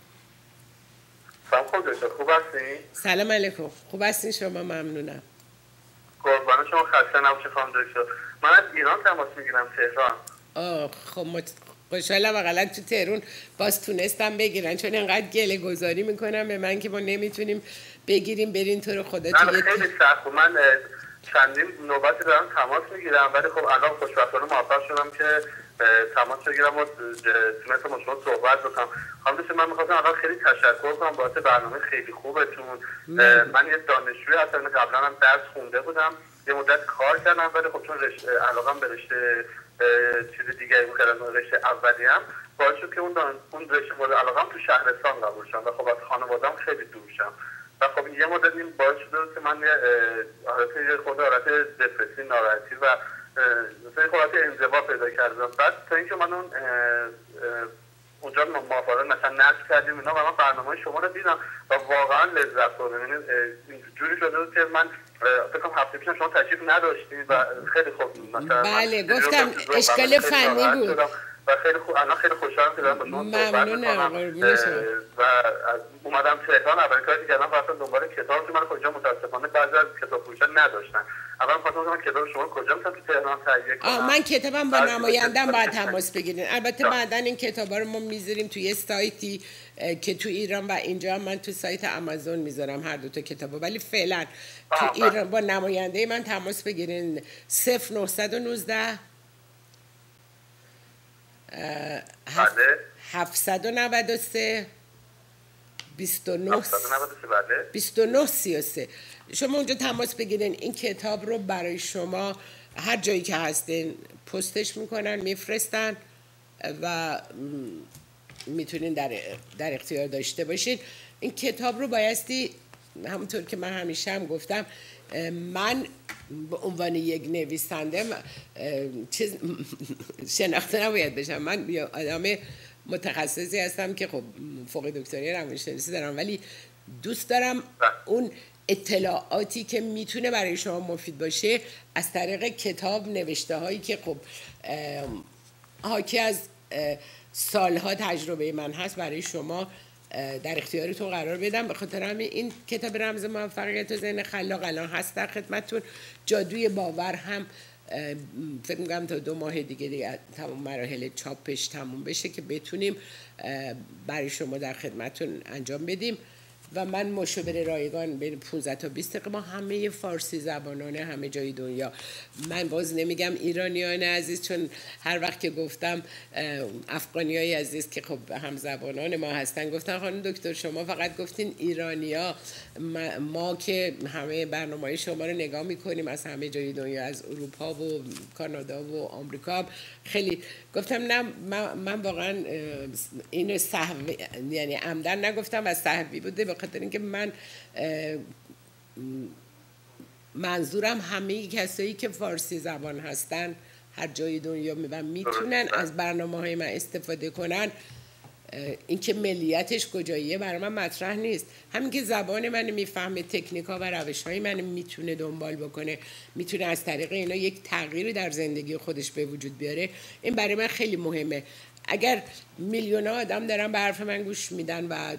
سلام خوب دکتر، خوب هستین؟ سلام علیکم. خوب هستین شما؟ ممنونم. قربان شما، خسته نباشید خانم دکتر. من از ایران تماس میگیرم، تهران. آه خب مت... خوشحالم واقعا تو تهران باز تونستم بگیرن، چون انقدر گله گذاری میکنم به من که ما نمیتونیم بگیریم برین تو رو خدا. نه خیلی سخت. من چندین نوبتی دارم تماس میگیرم ولی خب الان خوشبختانه موفق شدم که تماس بگیرم و تونستم با شما صحبت بکنم. خانم دکتر من میخواستم اول خیلی تشکر کنم بابت برنامه خیلی خوبتون. من یه دانشجوی هستم، قبلا هم درس خونده بودم، یه مدت کار کردم ولی خب چون علاقم به رشته چیز دیگه بود، رشته اولیم باعث شد که اون اون رشته مورد علاقم تو شهرستان قبول شدم و خب از خانواده‌ام خیلی دور شدم و خب یه مدت این باعث شده که من یه حالت یه خود حالت دپرسی، ناراحتی و مثلا یه حالت انزوا پیدا کردم. بعد تا اینکه من اون اونجا موافقت مثلا نصب کردیم اینا و من برنامه شما رو دیدم و واقعا لذت بردم. یعنی جوری شده بود که من فکر کنم هفته پیش شما تشریف نداشتید و خیلی خوب مثلا بله گفتم اشکال فنی بود و و خیلی خوب الان خیلی خوشحالم که دارم با شما صحبت می‌کنم و از اومدم تهران. اولین کاری که کردم رفتم دنبال کتاب، که من کجا متاسفانه بعضی از کتابفروشا نداشتن. اول خواستم ببینم کتاب شما کجا میتونم تو تهران تهیه کنم. من کتابم با نماینده‌ام باید تماس بگیرین. البته بعداً این کتابا رو ما میذاریم توی سایتی که تو ایران و اینجا من تو سایت آمازون میذارم هر دو تا کتابو، ولی فعلا تو ایران با نماینده من تماس بگیرین. صفر نهصد و نوزده هفتصد و نود و سه بیست و نه بیست و نه سی و سه. شما اونجا تماس بگیرین. این کتاب رو برای شما هر جایی که هستین پستش میکنن، میفرستن و میتونین در, در اختیار داشته باشین. این کتاب رو بایستی، همونطور که من همیشه هم گفتم، من به عنوان یک نویسنده چیز شناخته نباید بشم. من یه آدم متخصصی هستم که خب فوق دکتری روانشناسی دارم، ولی دوست دارم اون اطلاعاتی که میتونه برای شما مفید باشه از طریق کتاب نوشته هایی که خب حاکی از سالها تجربه من هست برای شما در اختیارتون قرار بدم. به خاطر همین این کتاب رمز موفقیت و ذهن خلاق الان هست در خدمتتون. جادوی باور هم فکر می‌کنم تا دو ماه دیگه, دیگه تمام مراحل چاپش تموم بشه که بتونیم برای شما در خدمتتون انجام بدیم. و من مشاور رایگان بین پانزده تا بیست دقیقه ما همه فارسی زبانان همه جای دنیا، من باز نمیگم ایرانیان عزیز، چون هر وقت که گفتم افغانیای عزیز که خب هم زبانان ما هستن گفتن خانم دکتر شما فقط گفتین ایرانیا، ما, ما که همه برنامه‌های شما رو نگاه میکنیم از همه جای دنیا، از اروپا و کانادا و آمریکا. خیلی گفتم نه من, من واقعا اینو سهو یعنی عمدن نگفتم و سهوی بوده، به خاطر اینکه من منظورم همه کسایی که فارسی زبان هستن هر جای دنیا و میتونن از برنامه‌های من استفاده کنن. اینکه ملیتش کجاییه برای من مطرح نیست. همین که زبان من میفهمه، تکنیک‌ها و روش‌های من میتونه دنبال بکنه، میتونه از طریق اینا یک تغییری در زندگی خودش به وجود بیاره، این برای من خیلی مهمه. اگر میلیون‌ها آدم دارن به حرف من گوش میدن و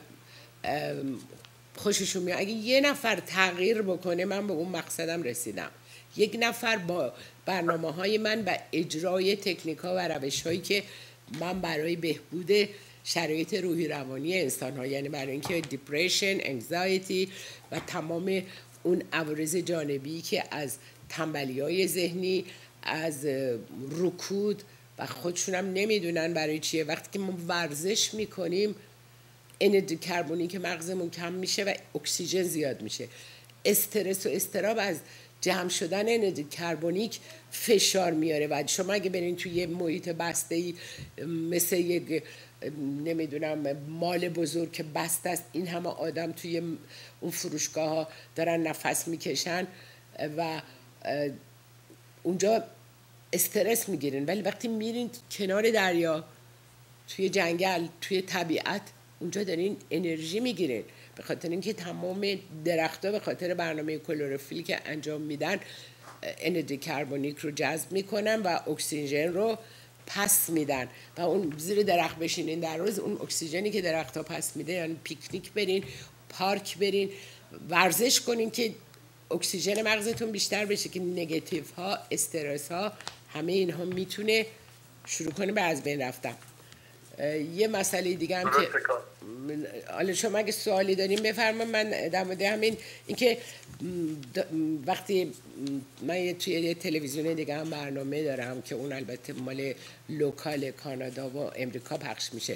خوششون میاد، اگه یه نفر تغییر بکنه من به اون مقصدم رسیدم. یک نفر با برنامه‌های من و اجرای تکنیک‌ها و روش‌هایی که من برای بهبود شرایط روحی روانی انسان‌ها، یعنی برای اینکه دیپرشن، انگزایتی و تمام اون عوارض جانبی که از تنبلی‌های ذهنی، از رکود و خودشون هم نمیدونن برای چیه، وقتی که ما ورزش میکنیم انرژی کربونی که مغزمون کم میشه و اکسیژن زیاد میشه. استرس و اضطراب از جمع شدن انرژی کربونیک فشار میاره و شما اگه برین توی یه محیط بسته‌ای مثل یک نمیدونم مال بزرگ که بسته است، این همه آدم توی اون فروشگاه ها دارن نفس میکشن و اونجا استرس میگیرین، ولی وقتی میرین کنار دریا، توی جنگل، توی طبیعت، اونجا دارین انرژی میگیرین، به خاطر اینکه تمام درخت‌ها به خاطر برنامه کلروفیل که انجام میدن انرژی کربونیک رو جذب میکنن و اکسیژن رو پس میدن و اون زیر درخت بشینین در روز، اون اکسیژنی که درخت‌ها پس میده، یعنی پیکنیک برین، پارک برین، ورزش کنین که اکسیژن مغزتون بیشتر بشه که نگاتیو ها، استرس ها، همه اینها میتونه شروع کنه به از بین رفتن. یه مسئله دیگه هم که حالا شما اگه سوالی داریم بفرمایید. من در مورد همین اینکه وقتی من توی یه تلویزیون دیگه هم برنامه دارم که اون البته مال لوکال کانادا و امریکا پخش میشه،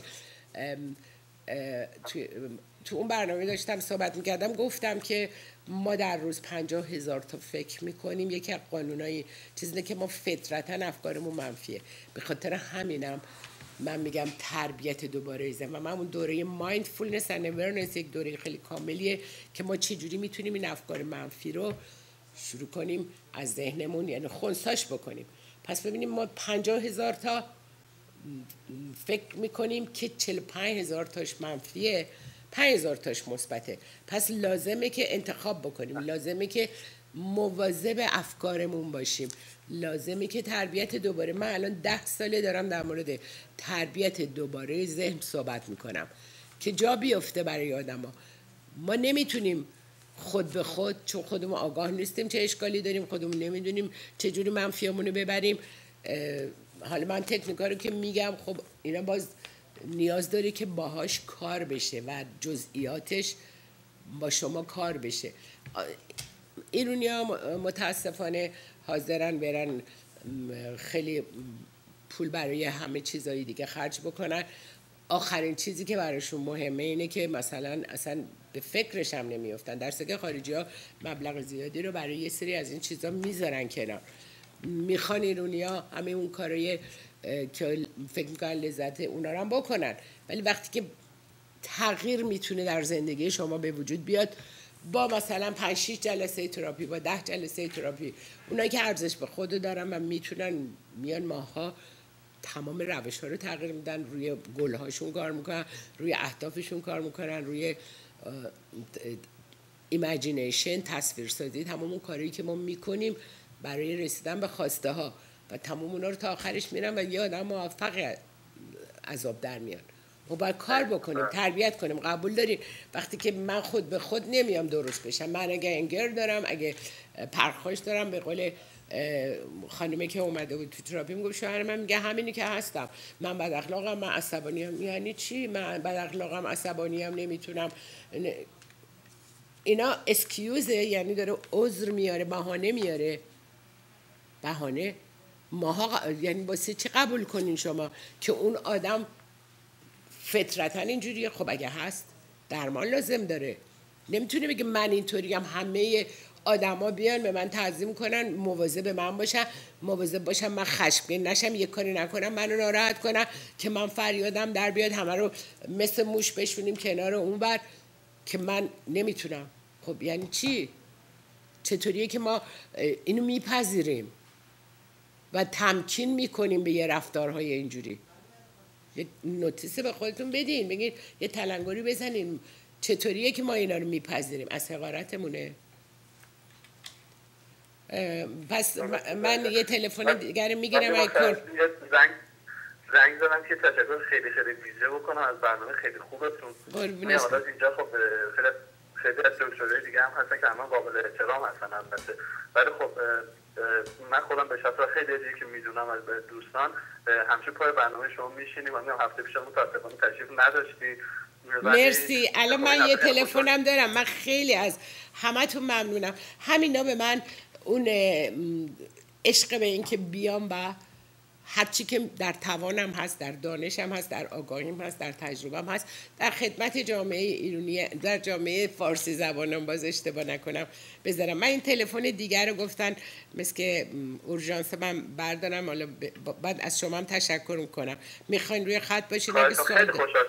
توی تو اون برنامه داشتم صحبت میکردم، گفتم که ما در روز پنجاه هزار تا فکر میکنیم. یکی از قانونایی چیزی که ما فطرتا افکارمون منفیه، به خاطر همینم من میگم تربیت دوباره ذهن و من اون دوره مایندفولنس اند اورننس یک دوره خیلی کاملیه که ما چه جوری میتونیم این افکار منفی رو شروع کنیم از ذهنمون، یعنی خنثیش بکنیم. پس ببینیم ما پنجاه هزار تا فکر میکنیم که چهل و پنج هزار تاش منفیه، پنج هزار تاش مثبته. پس لازمه که انتخاب بکنیم، لازمه که مواظب افکارمون باشیم لازمه که تربیت دوباره، من الان ده ساله دارم در مورد تربیت دوباره ذهن صحبت میکنم که جا بیفته برای آدم ها. ما نمیتونیم خود به خود، چون خودمون آگاه نیستیم چه اشکالی داریم، خودمون نمیدونیم چجوری منفیامونو ببریم. حالا من تکنیکا رو که میگم خب اینا باز نیاز داره که باهاش کار بشه و جزئیاتش با شما کار بشه. ایرونیا متاسفانه حاضرن برن خیلی پول برای همه چیزایی دیگه خرج بکنن. آخرین چیزی که براشون مهمه اینه که مثلا اصلا به فکرش هم نمیافتن. در صورتی که خارجی ها مبلغ زیادی رو برای یه سری از این چیزا میذارن کنار. میخوان ایرونیا همه اون کارای که فکر میکنن لذت اونا رو هم بکنن، ولی وقتی که تغییر میتونه در زندگی شما به وجود بیاد با مثلا پنج شش جلسه تراپی، با ده جلسه تراپی، اونایی که ارزش به خود دارن و میتونن میان ماها تمام روش ها رو تغییر میدن، روی گل هاشون کار میکنن، روی اهدافشون کار میکنن، روی ایمیجینیشن، تصویرسازی، تمام اون کاری که ما میکنیم برای رسیدن به خواسته ها و تمام اونا رو تا آخرش میرن و یه آدم موفق عذاب در میان. ما باید کار بکنیم، تربیت کنیم. قبول داریم وقتی که من خود به خود نمیام درست بشم، من اگه انگر دارم، اگه پرخاش دارم، به قول خانمی که اومده بود تو تراپی میگفت شوهر من میگه همینی که هستم، من بد اخلاقم، من عصبانیم. یعنی چی من بد اخلاقم، عصبانیم، نمیتونم؟ اینا اسکیوزه، یعنی داره عذر میاره، بهانه میاره. بهانه ماها یعنی واسه چی قبول کنین شما که اون آدم فطرتاً اینجوریه؟ خب اگه هست درمان لازم داره. نمیتونه بگه من اینطوریم، همه آدما بیان به من تعظیم کنن، مواظب من باشن، مواظب باشن من خشمگین نشم، یه کاری نکنم منو ناراحت کنن که من فریادم در بیاد، همه رو مثل موش بشونیم کنار اون بر که من نمیتونم. خب یعنی چی؟ چطوریه که ما اینو میپذیریم و تمکین میکنیم به یه رفتارهای اینجوری؟ یه نوتیس به خودتون بدین، بگین یه تلنگری بزنین چطوریه که ما اینا رو میپذیریم؟ از حقارتمونه. پس من یه تلفن دیگر میگیرم. ای کن زنگ زنگ زدم که تشکر خیلی خیلی ویژه بکنم از برنامه خیلی خوبتون. قربونش حالا اینجا خب خیلی خیلی از دکترای دیگه هم هستن که همه قابل احترام هستن البته، ولی خب من خودم به شخص خیلی دیگه که میدونم از دوستان همیشه پای برنامه شما میشینیم. من هفته پیش متاسفانه تشریف نداشتید. مرسی. الان من یه تلفنم دارم. من خیلی از همتون ممنونم. همینا به من اون عشق به این که بیام و هرچی که در توانم هست، در دانشم هست، در آگاهیم هست، در تجربم هست، در خدمت جامعه ایرانی، در جامعه فارسی زبانم باز اشتباه نکنم بذارم. من این تلفن دیگر رو گفتن مثل که اورژانس من بردارم، حالا بعد از شما هم تشکر میکنم. میخواین روی خط باشید؟ اگه سوال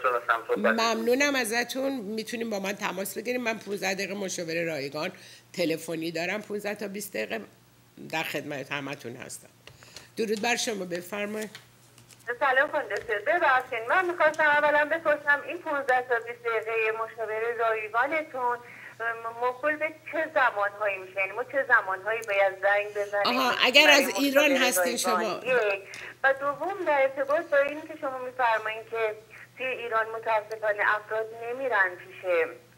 ممنونم ازتون. میتونیم با من تماس بگیریم. من پانزده دقیقه مشاوره رایگان تلفنی دارم، پانزده تا بیست دقیقه در خدمت همتون هستم. درود بر شما، بفرمایید. سلام خانم دکتر، ببخشید من میخواستم اولا بپرسم این پانزده تا بیست دقیقه مشاوره رایگانتون موکول به چه زمانهایی میشه؟ یعنی ما چه زمانهایی باید زنگ بزنیم؟ آها، اگر از ایران هستین شما. و دوم در ارتباط با این که شما میفرمایید که توی ایران متاسفانه افراد نمیرن پیش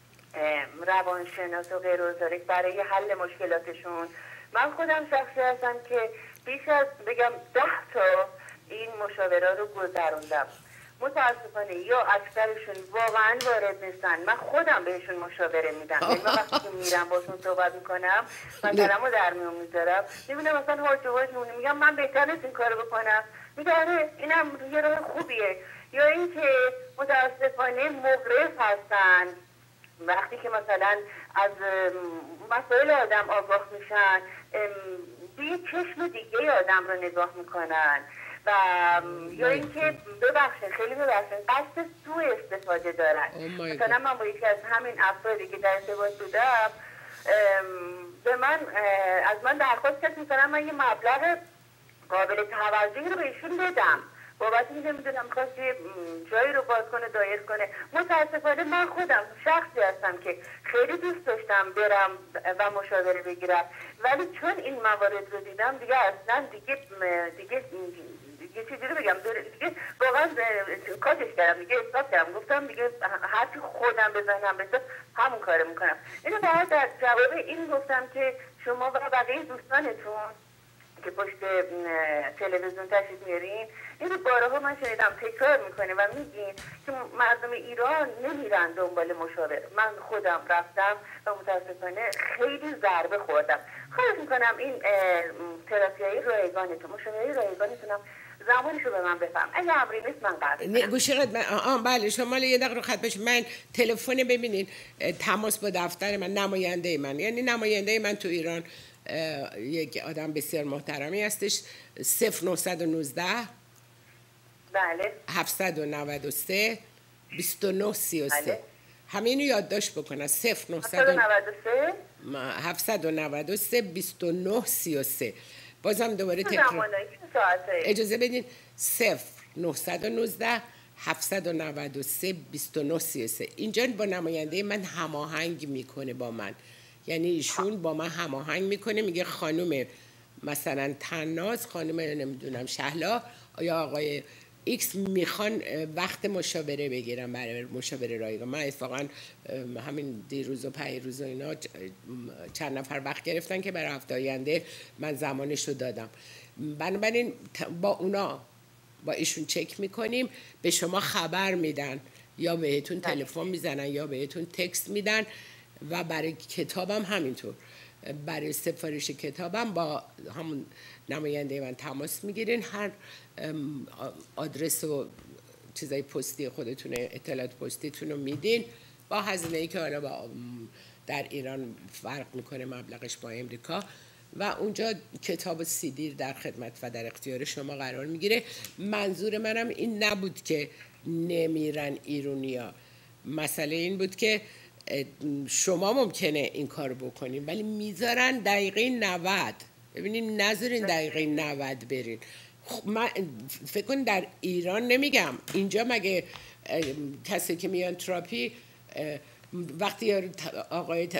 روانشناس و غیر و ذالک برای حل مشکلاتشون. من خودم شخصی هستم که بیش از بگم ده تا این مشاوره رو گذروندم. متاسفانه یا اکثرشون واقعا وارد نیستن. من خودم بهشون مشاوره میدم. یعنی وقتی که میرم باشون صحبت میکنم مثلا در میون میذارم، میبینم مثلا هاج و هاج میمونه، میگم من بهتر نیست این کارو بکنم، میگه آره اینم یه راه خوبیه. یا اینکه متاسفانه مغرض هستن، وقتی که مثلا از مسائل آدم آگاه میشن به یه چشم دیگه آدم رو نگاه میکنن و یا اینکه ببخشن خیلی ببخشن قصد سوء استفاده دارن. مثلا من با یکی از همین افرادی که در ارتباط بودم به من از من درخواست کرد مثلا من یه مبلغ قابل توجهی رو بهشون بدم بابت اینکه نمیدونم میخواست یه جایی رو باز کنه دایر کنه. متاسفانه من خودم شخصی هستم که خیلی دوست داشتم برم و مشاوره بگیرم، ولی چون این موارد رو دیدم دیگه اصلا دیگه دیگه دیگه چیزی رو بگم دیگه واقعا کاتش کردم، دیگه احساس کردم، گفتم دیگه هرچی خودم بزنم بسید همون کار میکنم. اینو باید در جواب این گفتم که شما و بقیه دوستانتون که پشت تلویزیون تشریف میارین این رو بارها من شنیدم تکرار میکنه و میگین که مردم ایران نمیرن دنبال مشاور. من خودم رفتم و متاسفانه خیلی ضربه خوردم. خواهش میکنم این تراپیایی رایگانتون، مشاوره رایگانتونم زمانش رو به من بفهم. اگه امری نیست من قطع گوشی خدمت. آه بله شما یه دقیقه رو خط باشید. من تلفن ببینین تماس با دفتر من، نماینده من، یعنی نماینده من تو ایران یک آدم بسیار محترمی هستش. صفر نهصد و نوزده بله هفتصد و نود و سه بیست و نه سی و سه. بله. همینو یادداشت بکنن. صفر نهصد و نود و سه هفتصد و نود و سه بیست و نه سی و سه. بازم دوباره تکرار اجازه بدین. صفر نهصد و نوزده هفتصد و نود و سه بیست و نه سی و سه. اینجا با نماینده من هماهنگ میکنه با من، یعنی ایشون با من هماهنگ میکنه، میگه خانم مثلا تناز، خانم نمیدونم شهلا یا آقای ایکس میخوان وقت مشاوره بگیرم برای مشاوره رایگان. من اتفاقا همین دیروز و پیروز و اینا چند نفر وقت گرفتن که برای هفته آینده من زمانش رو دادم. بنابراین با اونا با ایشون چک میکنیم، به شما خبر میدن یا بهتون تلفن میزنن یا بهتون تکست میدن. و برای کتابم همینطور، برای سفارش کتابم با همون نماینده من تماس میگیرین، هر آدرس و چیزای پستی خودتون، اطلاعات پستیتون رو میدین با هزینه‌ای که حالا با در ایران فرق میکنه مبلغش با امریکا، و اونجا کتاب سی دی در خدمت و در اختیار شما قرار میگیره. منظور منم این نبود که نمیرن ایرونیا، مسئله این بود که شما ممکنه این کار بکنین ولی میذارن دقیقه نود. ببینین نذارین دقیقه نود برین. خب من فکر کن در ایران نمیگم، اینجا مگه کسی که میان تراپی وقتی آقای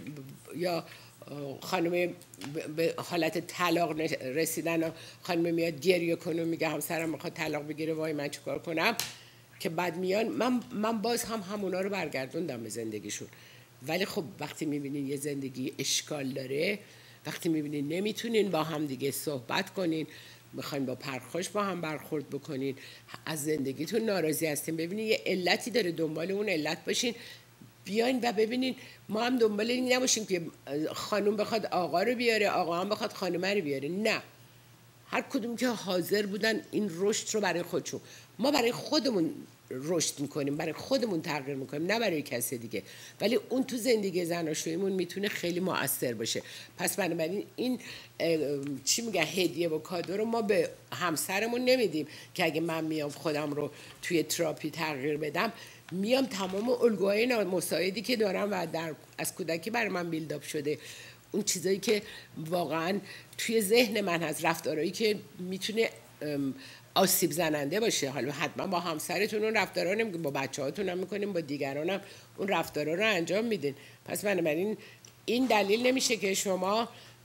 یا خانم به حالت طلاق رسیدن و خانم میاد گریه کنه و میگه همسرم میخواد طلاق بگیره، وای من چیکار کنم، که بعد میان من من باز هم همونا رو برگردوندم به زندگیشون. ولی خب وقتی میبینین یه زندگی اشکال داره، وقتی میبینین نمیتونین با هم دیگه صحبت کنین، میخواین با پرخوش با هم برخورد بکنین، از زندگیتون ناراضی هستین، ببینین یه علتی داره، دنبال اون علت باشین، بیاین و ببینین. ما هم دنبال این نباشیم که خانم بخواد آقا رو بیاره، آقا هم بخواد خانم رو بیاره. نه، هر کدوم که حاضر بودن این رشد رو برای خودشون. ما برای خودمون رشد میکنیم، برای خودمون تغییر میکنیم، نه برای کسی دیگه، ولی اون تو زندگی زناشوییمون میتونه خیلی مؤثر باشه. پس بنابراین این چی میگه هدیه و کادو رو ما به همسرمون نمیدیم که اگه من میام خودم رو توی تراپی تغییر بدم، میام تمام الگوهای نامساعدی که دارم و در از کودکی برای من بیلداپ شده، اون چیزایی که واقعا توی ذهن من هست، رفتارهایی که میتونه آسیب زننده باشه. حالا حتما با همسرتون اون رفتارا نمیگیم، با بچه‌هاتون هم میکنیم، با دیگران هم اون رفتارا رو انجام میدین. پس بنابراین این دلیل نمیشه که شما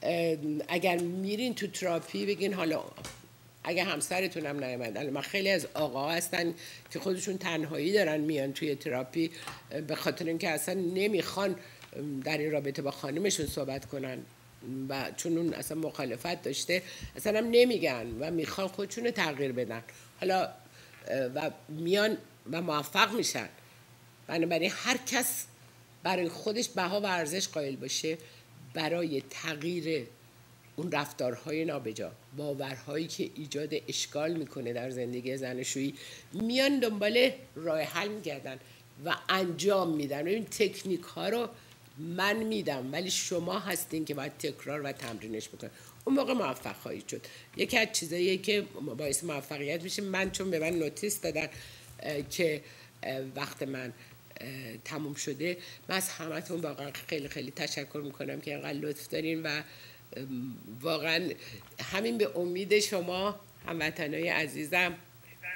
اگر میرین تو تراپی بگین حالا اگه همسرتون هم نیومدن. من خیلی از آقاها هستن که خودشون تنهایی دارن میان توی تراپی به خاطر اینکه اصلا نمیخوان در این رابطه با خانمشون صحبت کنن و چون اون اصلا مخالفت داشته اصلا هم نمیگن و میخوان خودشون رو تغییر بدن، حالا و میان و موفق میشن. بنابراین هر کس برای خودش بها و ارزش قائل باشه برای تغییر اون رفتارهای نابجا، باورهایی که ایجاد اشکال میکنه در زندگی زناشویی، میان دنبال راه حل میگردن و انجام میدن. ببین تکنیک ها رو من میدم ولی شما هستین که باید تکرار و تمرینش بکنید، اون موقع موفق خواهید شد. یکی از چیزاییه که باعث موفقیت میشه، من چون به من نوتیس دادن که وقت من تموم شده، من از همتون واقعا خیلی خیلی تشکر میکنم که اینقدر لطف دارین و واقعا همین به امید شما هموطنای عزیزم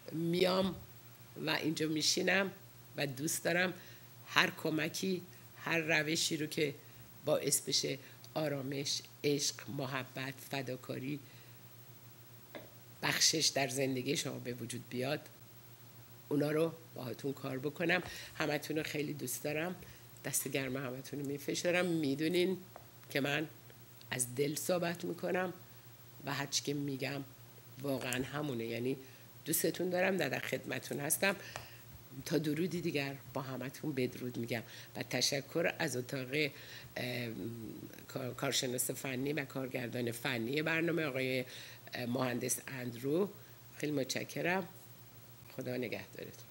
میام و اینجا میشینم و دوست دارم هر کمکی، هر روشی رو که باعث بشه آرامش، عشق، محبت، فداکاری، بخشش در زندگی شما به وجود بیاد، اونا رو باهاتون کار بکنم. همتون رو خیلی دوست دارم، دست گرم همتون رو میفشارم. میدونین که من از دل صحبت میکنم و هرچی که میگم واقعا همونه، یعنی دوستتون دارم، در خدمتون هستم. تا درودی دیگر با همتون بدرود میگم و تشکر از اتاق کارشناس فنی و کارگردان فنی برنامه آقای مهندس اندرو. خیلی متشکرم. خدا نگهدارتون.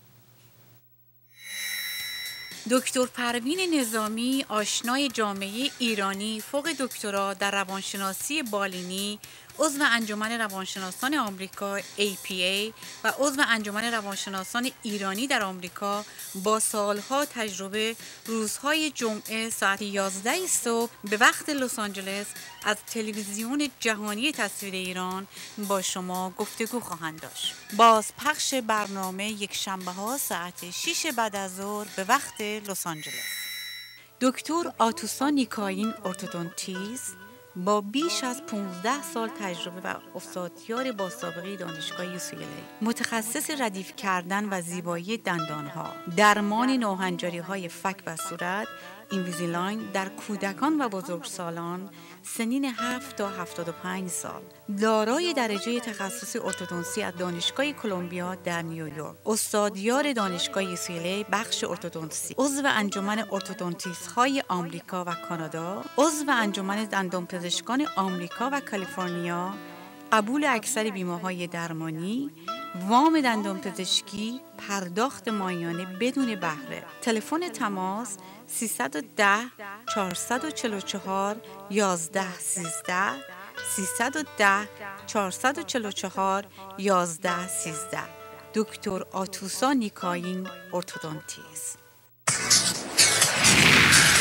دکتر پروین نظامی، آشنای جامعه ایرانی، فوق دکترا در روانشناسی بالینی، عضو انجمن روانشناسان آمریکا ای پی ای و عضو انجمن روانشناسان ایرانی در آمریکا، با سالها تجربه روزهای جمعه ساعت یازده صبح به وقت لس آنجلس از تلویزیون جهانی تصویر ایران با شما گفتگو خواهند داشت. باز پخش برنامه یک شنبه ها ساعت شش بعد از ظهر به وقت لس آنجلس. دکتر آتوسا نیکاین، ارتودونتیست، با بیش از پانزده سال تجربه و استادیار با سابقه دانشگاه یو سی ال ای، متخصص ردیف کردن و زیبایی دندانها، درمان ناهنجاری‌های فک و صورت، اینویزیلاین در کودکان و بزرگسالان سنین هفت تا هفتاد و پنج سال، دارای درجه تخصص ارتودنسی از دانشگاه کلمبیا در نیویورک، استادیار دانشگاه یو سی ال ای بخش ارتودنسی، عضو انجمن ارتودنتیست‌های آمریکا و کانادا، عضو انجمن دندانپزشکان آمریکا و کالیفرنیا، قبول اکثر بیمه‌های درمانی، وام دندانپزشکی، پرداخت ماهیانه بدون بهره. تلفن تماس سیصد و ده چهارصد و چهل و چهار یازده سیزده سیصد و ده چهارصد و چهل و چهار یازده سیزده. دکتر آتوسا نیکاین، ارتودونتیست.